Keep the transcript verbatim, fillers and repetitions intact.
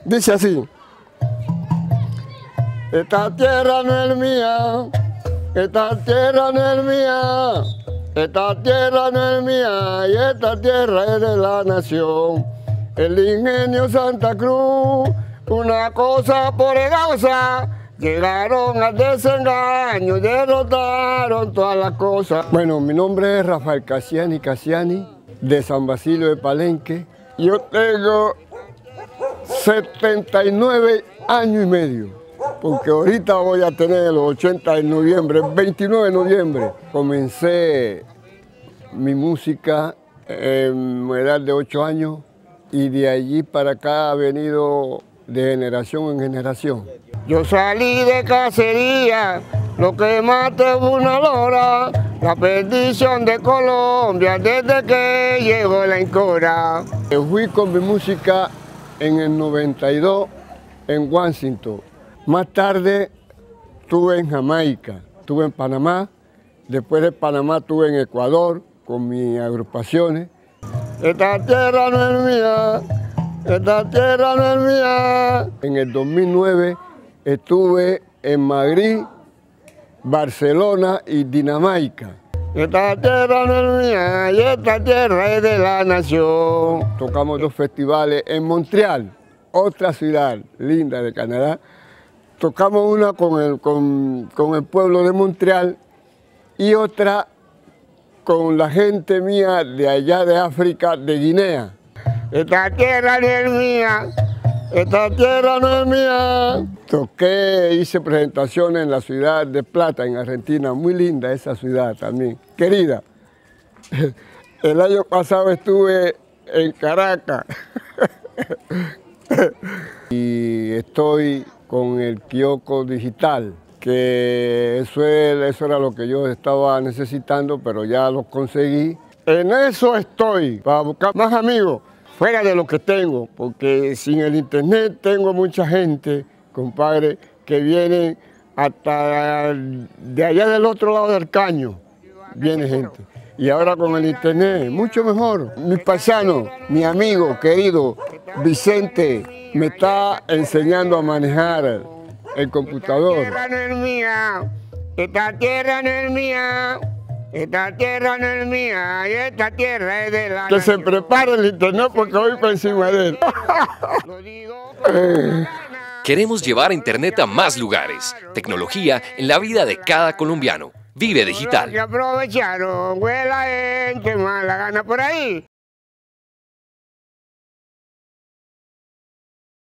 Dice así: esta tierra no es mía, esta tierra no es mía, esta tierra no es mía, y esta tierra es de la nación. El ingenio Santa Cruz, una cosa poderosa, llegaron al desengaño, derrotaron todas las cosas. Bueno, mi nombre es Rafael Cassiani Cassiani, de San Basilio de Palenque. Yo tengo setenta y nueve años y medio, porque ahorita voy a tener los ochenta en noviembre, veintinueve de noviembre. Comencé mi música en edad de ocho años y de allí para acá ha venido de generación en generación. Yo salí de cacería, lo que maté fue una lora, la perdición de Colombia desde que llegó la Incora. Fui con mi música en el noventa y dos en Washington. Más tarde estuve en Jamaica, estuve en Panamá, después de Panamá estuve en Ecuador con mis agrupaciones. Esta tierra no es mía, esta tierra no es mía. En el dos mil nueve estuve en Madrid, Barcelona y Dinamarca. Esta tierra no es mía y esta tierra es de la nación. Tocamos dos festivales en Montreal, otra ciudad linda de Canadá. Tocamos una con el, con, con el pueblo de Montreal y otra con la gente mía de allá de África, de Guinea. Esta tierra no es mía, esta tierra no es mía. Toqué, hice presentaciones en la ciudad de Plata, en Argentina, muy linda esa ciudad también, querida. El año pasado estuve en Caracas y estoy con el kiosco digital, que eso, es, eso era lo que yo estaba necesitando, pero ya lo conseguí. En eso estoy, para buscar más amigos, fuera de lo que tengo, porque sin el internet tengo mucha gente, compadre, que vienen hasta de allá del otro lado del caño, viene gente. Y ahora con el internet, mucho mejor. Mi paisano, mi amigo querido Vicente, me está enseñando a manejar el computador. Esta tierra no es mía, esta tierra no es mía, esta tierra no es mía, y esta tierra es de la Que nación. Se prepare el internet porque voy por encima de él. Queremos llevar internet a más lugares. Tecnología en la vida de cada colombiano. Vive Digital. Que aprovecharon, huele la gente mala gana por ahí.